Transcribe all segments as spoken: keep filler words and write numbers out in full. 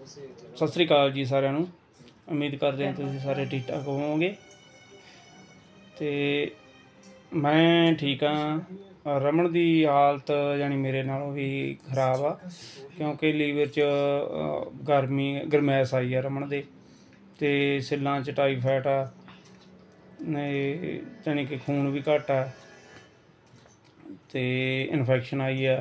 सत श्री अकाल जी सारिਆਂ ਨੂੰ। उम्मीद करते हैं तुम सारे ठीक ठाक होवोगे। तो मैं ठीक हाँ। रमन की हालत जानी मेरे नालों भी खराब आ, क्योंकि लीवर च गर्मी गरमैश आई है रमन दे, ते सिल्लां च टाईफाइड आ, जानी कि खून भी घट आ, ते इन्फैक्शन आई है,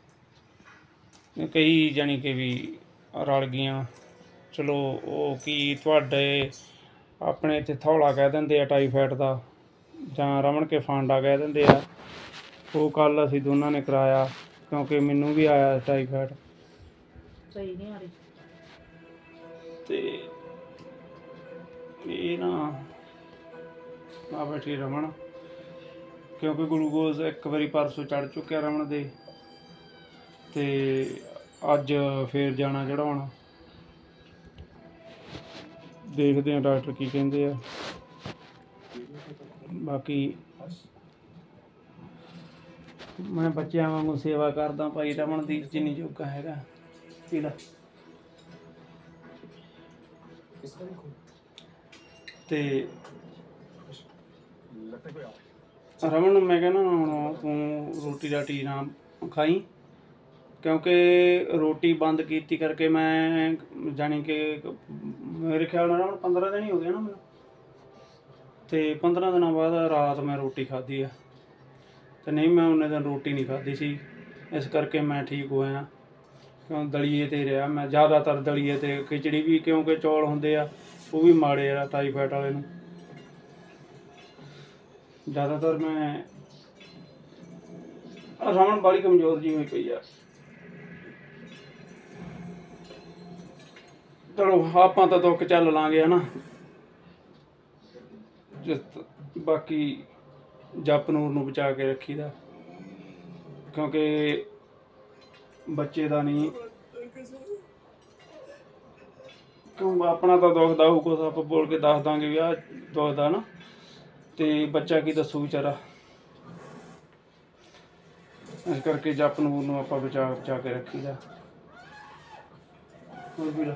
कई जानी कि भी रल गईयां। चलो वो की तुहाडे अपने इत्थे थौला कह दिंदे आ टाईफाइड दा, जां रमन के फांडा कह दिंदे आ। वो कल असीं दोनों ने कराया, क्योंकि मैनू भी आया टाईफाइड। सही नहीं आ रही ते ये ना आ बैठी रमन, क्योंकि ग्लूकोज एक बारी परसों चढ़ चुक्या रमन दे, ते अज फिर जाना चढ़ाउण। देखते हैं डॉक्टर की कहते हैं। बाकी मैं बच्चों वांगू सेवा करदा भाई रमन दी जिन्नी जोगा हैगा। पीला ते रमन मैं कहना हुण तू रोटी राटी ना खाई, क्योंकि रोटी बंद की करके मैं जानी कि मेरे ख्याल में पंद्रह दिन ही हो गए ना मैंने, तो पंद्रह दिनों बाद रात मैं रोटी खाधी है। तो नहीं मैं उन्ने दिन रोटी नहीं खाधी सी, इस करके मैं ठीक होया। क्यों दलीए ते रहा मैं ज़्यादातर, दलीए ते खिचड़ी भी, क्योंकि चौल होंदे आ वो भी माड़े आ टाईफाइड वाले नूं। ज़्यादातर मैं रमन बड़ी कमज़ोर जी हुई पई आ। चलो आपां तो दुख झल लांगे है ना। बाकी जप नूर नूं बचा के रखी दा, क्योंकि बच्चे दा नहीं, क्यों अपना तो दुखदा होऊ कुछ आप बोल के दस दांगे भी आ दुखदा ना, तो बच्चा की दसू बेचारा। इस करके जप नूर नूं आपां बचा बचा के रखी दा। और भी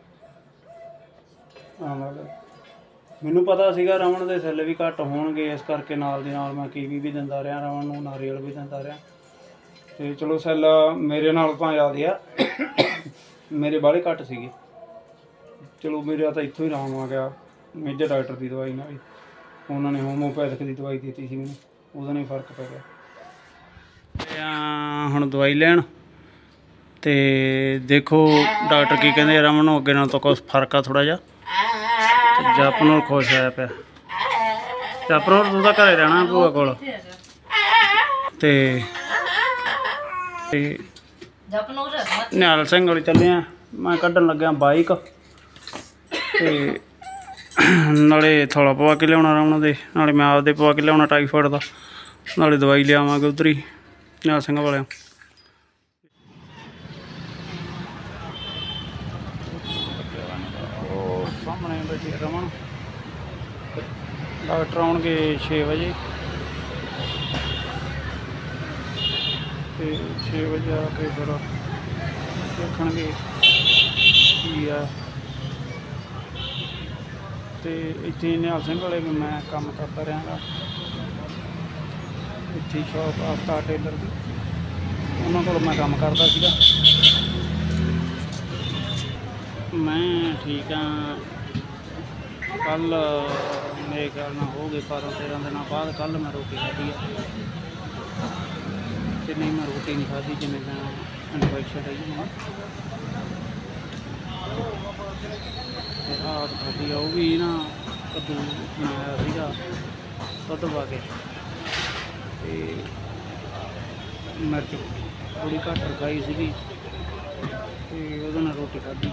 मैनू पता सीगा रमन के सैल भी घट होणगे, इस करके नाल दी नाल मैं कीवी भी दिंदा रहा रमन नूं, नारियल भी दिंदा रहा। तो चलो सैल मेरे नाल तो ज़्यादा आ, मेरे बाले घट सीगे। चलो मेरा तो इत्थों ही आराम आ गया मेजर डॉक्टर की दवाई नाल। उन्होंने होम्योपैथिक की दवाई दी सी मैनूं, उहदे नाल फर्क पै गया। हुण दवाई लैण ते देखो डॉक्टर की कहते रमन नूं अगे नाल तो कुछ फर्क आ थोड़ा जिहा। जपनूर खुश होया पिया। जपनूर तू तो घरे रहना भूआ कोल, ते निहाल सिंह वाली चले आ। मैं कड्ढन लग्या बाइक, ते नाले थोड़ा पवा के लिया रमन दे, नाले मैं आपदे पवा के लिया टाईफाइड का, नाले दवाई लियावांगे उधर ही निहाल सिंह वाले। सामने बैठे रमन, डॉक्टर आउणगे छे बजे, तो छे बजे आके फिर देखणगे की आ। तो इत्थे निहाल सिंह वाले भी मैं काम करता रहा, इत्थे शॉप आफ्तार टेलर की, उन्होंने को मैं काम करता सीगा। मैं ठीक हाँ। कल मेरे ख्याल में हो गए बारह तेरह दिन बाद कल मैं रोटी खाधी है, तो नहीं मैं रोटी नहीं खाधी जिन्हें दिन इन्फेक्शन है जी। रात खाधी है वो भी ना कद्दू बनाया सीगा दुध पा के, मिर्च थोड़ी घट रखाई सी, तो रोटी खाधी।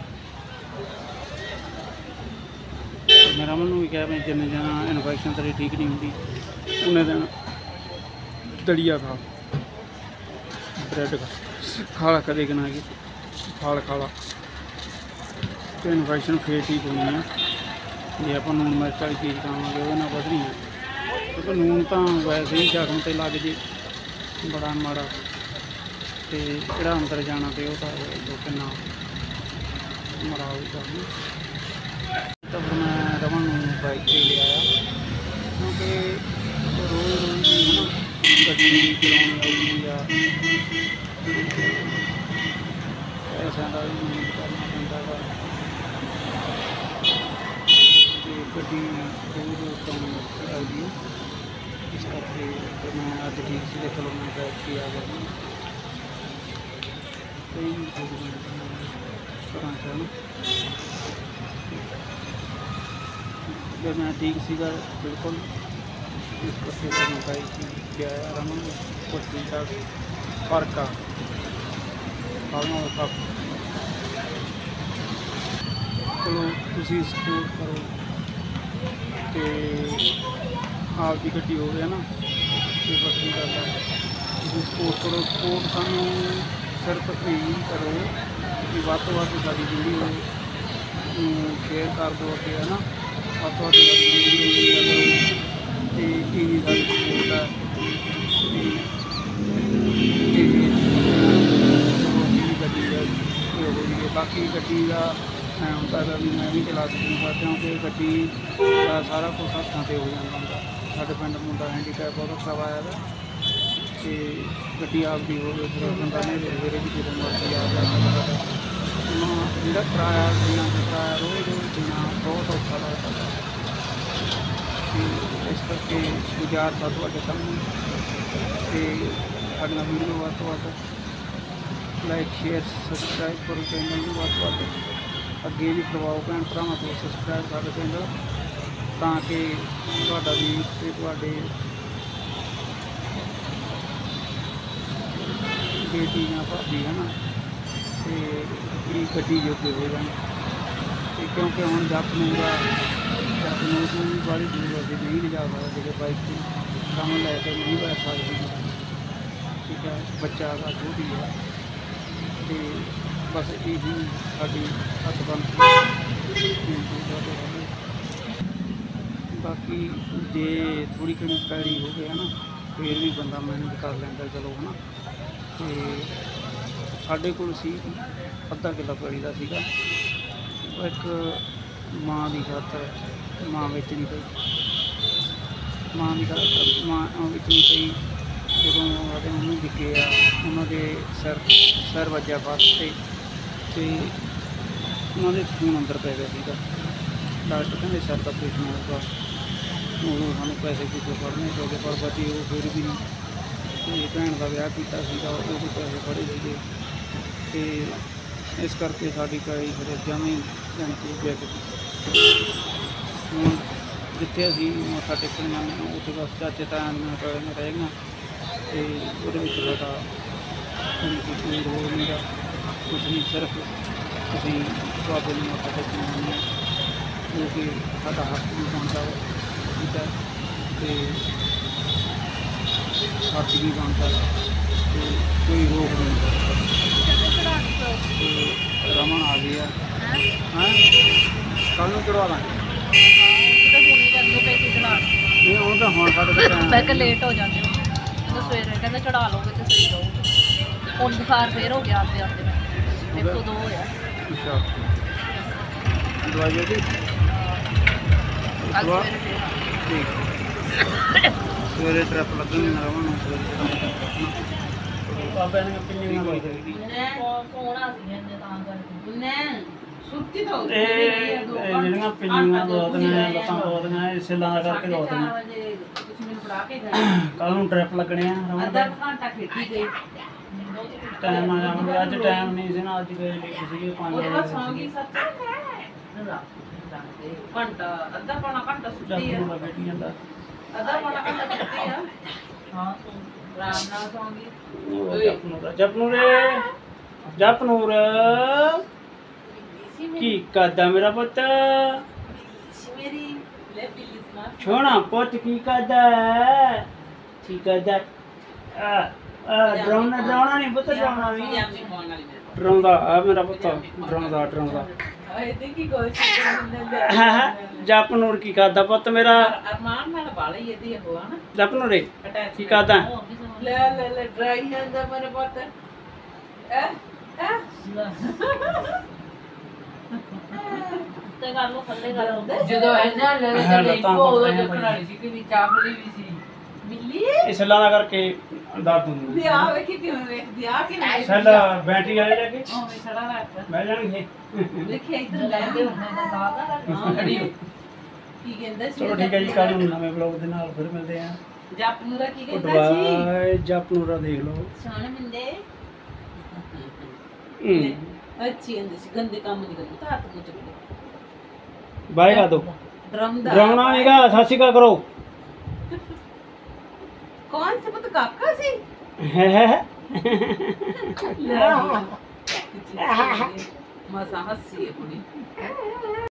मैं रमन नूं भी कहा मैं जिन्ने दिन इन्फेक्शन तेरी ठीक नहीं होंगी उन्ने दिन दलिया खा, ब्रैड खा, खाला कदे कना के फल खाला, तो इन्फेक्शन फिर ठीक होनी है। जे आप लून मिर्च वाली चीज़ खावे वो बदनी है, क्योंकि लून तो वैसे ही जख्म से लग जे बड़ा माड़ा, तो जोड़ा अंदर जाना तो वह तो किन्ना ਮਰਾਉ ਕਰਨੀ। ਤਾਂ ਫਿਰ ਮੈਂ ਰਮਨ ਨੂੰ ਬਾਈਕ 'ਤੇ ਲੈ ਆਇਆ ਕਿਉਂਕਿ ਰੋਜ਼ ਰੋਜ਼ ਦੀ ਹੈ ਨਾ ਗੱਡੀ ਚਲਾਉਣੀ ਆਉਂਦੀ ਆ, ਪੈਸਿਆਂ ਦਾ ਵੀ ਮੈਨੇਜ ਕਰਨਾ ਪੈਂਦਾ ਵਾ ਅਤੇ ਗੱਡੀ ਰੋਜ਼ ਰੋਜ਼ ਚਲਾਉਣੀ ਔਖੀ ਲੱਗਦੀ ਹੈ। ਇਸ ਕਰਕੇ ਫਿਰ ਮੈਂ ਅੱਜ ਠੀਕ ਸੀ ਅਤੇ ਚਲੋ ਮੈਂ ਬਾਈਕ 'ਤੇ ਆ ਗਿਆ। ਕਈ ਘਰਾਂ 'ਚ ਹੈ ਨਾ जब मैं ठीक सीगा बिल्कुल इस करके मैं बाइक गया रमन कुछ दिन तक फर्क आ खाना फर्क चलो तुम सपोर्ट करो तो आपकी गड्डी हो गया ना ये बड़ी गल है। तुम सपोर्ट करो। सपोर्ट सानू सिर्फ यही करो कि वध तो वध साडी वीडियो शेयर कर दो अगे है ना, ਵੱਧ ਤੋਂ ਵੱਧ ਵੀਡੀਓ ਕਰੋ ਅਤੇ ਇਹ ਵੀ ਸਾਡੀ ਸਪੋਰਟ ਹੈ। ਅਤੇ ਗੱਡੀ ਦਾ ਹੋ ਗਈ। ਬਾਕੀ ਗੱਡੀ ਦਾ ਐਂ ਹੁੰਦਾ ਗਾ ਵੀ ਮੈਂ ਵੀ ਚਲਾ ਸਕੂੰਗਾ ਕਿਉਂਕਿ ਗੱਡੀ ਦਾ ਸਾਰਾ ਕੁਛ ਹੱਥਾਂ 'ਤੇ ਹੋ ਜਾਂਦਾ ਹੁੰਦਾ। ਸਾਡੇ ਪਿੰਡ ਮੁੰਡਾ ਹੈਂਡੀਕੈਪ ਬਹੁਤ ਔਖਾ ਆਇਆ ਵਾ ਅਤੇ ਗੱਡੀ ਆਪਦੀ ਹੋਵੇ ਫਿਰ ਬੰਦਾ ਨੇੜੇ ਸਵੇਰੇ ਵੀ ਜਦੋਂ ਮਰਜ਼ੀ ਆ ਜਾ ਸਕਦਾ। ਜਿਹੜਾ ਕਿਰਾਇਆ ਦੇਣਾ ਕਿਰਾਇਆ ਰੋਜ਼ ਰੋਜ਼ ਦੇਣਾ ਬਹੁਤ ਔਖਾ ਲੱਗਦਾ। ਅਤੇ ਇਸ ਕਰਕੇ ਗੁਜ਼ਾਰਿਸ਼ ਆ ਤੁਹਾਡੇ ਸਾਹਮਣੇ ਅਤੇ ਸਾਡੀਆਂ ਵੀਡੀਓ ਵੱਧ ਤੋਂ ਵੱਧ ਲਾਈਕ ਸ਼ੇਅਰ ਸਬਸਕ੍ਰਾਈਬ ਕਰੋ ਚੈਨਲ ਨੂੰ ਵੱਧ ਤੋਂ ਵੱਧ ਅੱਗੇ ਵੀ ਕਰਵਾਓ ਭੈਣ ਭਰਾਵਾਂ ਤੋਂ ਸਬਸਕ੍ਰਾਈਬ ਸਾਡੇ ਚੈਨਲ ਤਾਂ ਕਿ ਤੁਹਾਡਾ ਵੀ ਅਤੇ ਤੁਹਾਡੇ ਬੇਟੀ ਜਾਂ ਭਾਬੀ ਹੈ ਨਾ ਅਤੇ ਇਹ ਗੱਡੀ ਜੋਗੇ ਹੋ ਜਾਣ। ਅਤੇ ਕਿਉਂਕਿ ਹੁਣ ਜੱਟ ਨੂੰ ਦਾ ਜੱਟ ਨੂੰ ਵੀ ਬਾਹਲੀ ਦੂਰ ਅਸੀਂ ਨਹੀਂ ਲਿਜਾ ਸਕਦੇ ਬਾਈਕ 'ਤੇ ਕੰਮ ਲੈ ਕੇ ਨਹੀਂ ਬੈਠ ਸਕਦੇ। ਠੀਕ ਹੈ, ਬੱਚਾ ਦਾ ਛੋਟੀ ਹੈ ਅਤੇ ਬਸ ਇਹੀ ਸਾਡੀ ਹੱਥ ਬਣਦੀ। ਬਾਕੀ ਜੇ ਥੋੜ੍ਹੀ ਘਣੀ ਪੈੜੀ ਹੋ ਗਈ ਹੈ ਨਾ ਫਿਰ ਵੀ ਬੰਦਾ ਮਿਹਨਤ ਕਰ ਲੈਂਦਾ ਚਲੋ ਹੈ ਨਾ। ਅਤੇ ਸਾਡੇ ਕੋਲ ਸੀ ਅੱਧਾ ਕਿੱਲਾ ਪੈੜੀ ਦਾ ਸੀਗਾ। ਇੱਕ ਮਾਂ ਦੀ ਖਾਤਰ ਮਾਂ ਵੇਚਣੀ ਪਈ ਮਾਂ ਦੀ ਖਾਤਰ ਮਾਂ ਵੇਚਣੀ ਪਈ। ਜਦੋਂ ਉਹਦੇ ਮੂੰਹ ਵਿਕੇ ਆ ਉਹਨਾਂ ਦੇ ਸਿਰ ਸਿਰ ਵੱਜਿਆ ਬੱਸ 'ਤੇ ਅਤੇ ਉਹਨਾਂ ਦੇ ਖੂਨ ਅੰਦਰ ਪੈ ਗਿਆ ਸੀਗਾ। ਡਾਕਟਰ ਕਹਿੰਦੇ ਸਿਰ ਦਾ ਆਪਰੇਸ਼ਨ ਹੋਊਗਾ। ਉਦੋਂ ਸਾਨੂੰ ਪੈਸੇ ਪੂਸੇ ਫੜਨੇ ਚਾਹੀਦੇ ਪਰ ਬਚੇ ਉਹ ਫਿਰ ਵੀ ਨਹੀਂ। ਅਤੇ ਭੈਣ ਦਾ ਵਿਆਹ ਕੀਤਾ ਸੀਗਾ ਉਹਦੇ ਪੈਸੇ ਫੜੇ ਸੀਗੇ ਅਤੇ ਇਸ ਕਰਕੇ ਸਾਡੀ ਪੈੜੀ ਫਿਰ ਜਮਾਂ ਹੀ ਜਾਣੀ ਕਿ ਵਿਕ ਗਈ। ਹੁਣ ਜਿੱਥੇ ਅਸੀਂ ਮੱਥਾ ਟੇਕਣ ਜਾਂਦੇ ਹਾਂ ਉੱਥੇ ਬਸ ਚਾਚੇ ਤਾਇਆਂ ਦੀਆਂ ਪੈੜੀਆਂ ਰਹਿ ਗਈਆਂ ਅਤੇ ਉਹਦੇ ਵਿੱਚ ਸਾਡਾ ਜਾਣੀ ਕਿ ਕੋਈ ਰੋਲ ਨਹੀਂ ਗਾ ਕੁਛ ਨਹੀਂ। ਸਿਰਫ ਅਸੀਂ ਬਾਬੇ ਨੂੰ ਮੱਥਾ ਟੇਕਣ ਜਾਂਦੇ ਹਾਂ ਕਿਉਂਕਿ ਸਾਡਾ ਹੱਕ ਵੀ ਬਣਦਾ ਵਾ। ਠੀਕ ਹੈ, ਅਤੇ ਹੱਥ ਵੀ ਬਣਦਾ ਅਤੇ ਕੋਈ ਰੋਕ ਨਹੀਂ। ਅਤੇ ਰਮਨ ਆ ਗਈ ਆ ਹੈਂ ਕੱਲ੍ਹ ਨੂੰ ਚੜ੍ਹਾ ਦਾਂਗੇ। ਨਹੀਂ ਉਹ ਤਾਂ ਹੁਣ ਸਾਡੇ ਕੋਲ ਮੈਂ ਕਿਹਾ ਲੇਟ ਹੋ ਜਾਂਦੇ ਹੋ ਜਦੋਂ ਸਵੇਰੇ ਕਹਿੰਦੇ ਚੜਾ ਲਓਗੇ ਤੇ ਸਹੀ ਰਹੂਗਾ। ਹੁਣ ਬੁਖਾਰ ਫੇਰ ਹੋ ਗਿਆ ਆਉਂਦੇ ਆਉਂਦੇ ਇੱਕ ਸੌ ਦੋ ਹੋਇਆ। ਅੱਛਾ ਦਵਾਈ ਉਹਦੀ ਅੱਜ ਸਵੇਰੇ ਫੇਰ ਠੀਕ ਸਵੇਰੇ ਟ੍ਰਿਪ ਲੱਗਣੀ ਨਾ ਰਮਨ ਨੂੰ ਸਵੇਰੇ ਬਾਬਾ ਨੇ ਕਿੰਨੀ ਵਾਰੀ ਕਰੀ ਸੋਹਣਾ ਸੀ ਇਹਨੇ ਤਾਂ ਕਰਕੇ ਨੇ ਸੁੱਤੀ ਤਾਂ ਇਹ ਜਿਹੜੀਆਂ ਪਿੰਨੀਆਂ ਦੋਦੀਆਂ ਲੱਤਾਂ ਦੋਦੀਆਂ ਇਹ ਸਿਲਾਂ ਦਾ ਕਰਕੇ ਦੋਦੀਆਂ। ਤੁਸੀਂ ਮੈਨੂੰ ਫੜਾ ਕੇ ਗਏ ਕੱਲ ਨੂੰ ਟ੍ਰਿਪ ਲੱਗਣੇ ਆ ਰਮਨ ਅੱਧਾ ਦਾ ਘੰਟਾ ਖੇਡੀ ਗਈ ਟਾਈਮ ਆ ਜਾਵਾਂਗੇ। ਅੱਜ ਟਾਈਮ ਨਹੀਂ ਸੀ ਨਾ ਅੱਜ ਗਏ ਲੇਟ ਸੀਗੇ ਪੰਜ ਉਹ ਵਜੇ ਤਾਂ ਸੌਂ ਗਈ ਸੱਚ ਘੰਟਾ ਅੱਧਾ ਪੌਣਾ ਘੰਟਾ ਸੁੱਤੀ ਜੱਟ ਆ ਨੂੰ ਤਾਂ ਬੈਠੀ ਜਾਂਦਾ। ਅੱਧਾ ਪੌਣਾ ਘੰਟਾ ਸੁੱਤੀ ਆ ਹਾਂ ਆਰਾਮ ਨਾਲ ਸੌਂ ਗਈ ਜਪਨੂਰ ਜਪਨੂਰ ਜਪਨੂਰ ਕੀ ਕਰਦਾ ਮੇਰਾ ਪੁੱਤ ਮੇਰੀ ਲੈ ਪਿੱਲੀ ਸਮਾਰ ਛੋਣਾ ਪੁੱਤ ਕੀ ਕਰਦਾ ਕੀ ਕਰਦਾ ਆ ਆ ਡਰਾਉਣਾ ਡਰਾਉਣਾ ਨਹੀਂ ਪੁੱਤ ਡਰਾਉਣਾ ਨਹੀਂ ਪੰਜਾਬੀ ਪਾਉਣ ਵਾਲੀ ਮੇਰੇ ਕੋਲ ਡਰਾਉਂਦਾ ਆ ਮੇਰਾ ਪੁੱਤ ਡਰਾਉਂਦਾ ਡਰਾਉਂਦਾ ਆਏ ਦੇਖੀ ਕੋਈ ਚੀਜ਼ ਜਪਨੂਰ ਕੀ ਕਰਦਾ ਪੁੱਤ ਮੇਰਾ ਅਰਮਾਨ ਨਾਲ ਬਾਲੇ ਇਹਦੀ ਹੋ ਹਨਾ ਜਪਨੂਰੇ ਅਟੈਚ ਕੀ ਕਰਦਾ ਲੈ ਲੈ ਲੈ ਡਰਾਈ ਜਾਂਦਾ ਮੇਰੇ ਪੁੱਤ ਐ ਐ ਤੇ ਕਰ ਲੋ ਥੱਲੇ ਕਰ ਲੋ ਜਦੋਂ ਇਹਨਾਂ ਲੈ ਹਾਂ, ਲੈ ਲੱਤਾਂ ਉਦੋਂ ਘੁੱਟ ਰਹੀਆਂ ਦੇਖਣ ਵਾਲੀ ਸੀ ਕਿ ਵੀ ਚਾਪੜੀ ਵੀ ਸੀ ਮਿੱਲੀ ਇਹ ਸੈੱਲਾਂ ਦਾ ਕਰਕੇ ਦਰਦ ਹੁੰਦੀ ਤੇ ਆ ਵੇਖੀ ਕਿਵੇਂ ਵੇਖਦੀ ਆ ਕਿ ਨਹੀਂ ਸੈੱਲ ਬੈਟਰੀ ਵਾਲੇ ਲੈ ਕੇ ਓਵੇਂ ਖੜਾ ਰੱਖ ਬਹਿ ਜਾਣਗੇ ਵੇਖਿਆ ਇੱਧਰ ਲੈ ਲੈਂਦੇ ਹੁੰਦੇ ਨੇ ਨਾਲ ਹਾਂ, ਖੜੀ ਹੋ ਕੀ ਕਹਿੰਦਾ ਸੀ ਚਲੋ ਠੀਕ ਹੈ ਜੀ, ਕੱਲ ਨੂੰ ਨਵੇਂ ਵਲੌਗ ਦੇ ਨਾਲ ਫਿਰ ਮਿਲਦੇ ਆਂ। ਜੱਪ ਨੂੰ ਦਾ ਕੀ ਕਹਿੰਦਾ ਸੀ ਗੁੱਡ ਜਪਨੂਰਾ ਦੇਖ ਲਓ। ਸੋਹਣੇ ਮਿੰਦੇ ਹੂੰ ਅੱਛੀ ਹੁੰਦੀ ਸੀ ਗੰਦੇ ਕੰਮ ਨਹੀਂ ਕਰਦੀ ਤਾਂ ਹੱਥ ਨੂੰ ਚੱਕੋ ਬਾਏ ਕਰ ਦੋ। ਡਰਮ ਦਾ ਡਰਾਉਣਾ ਨਹੀਂਗਾ, ਸਤਿ ਸ਼੍ਰੀ ਅਕਾਲ ਕਰੋ। ਕੌਣ ਸੀ ਪੁੱਤ ਕਾਕਾ ਸੀ ਹੈ ਹੈ ਲੈ ਮਸਾ ਹੱਸੀ ਹੈ ਕੁੜੀ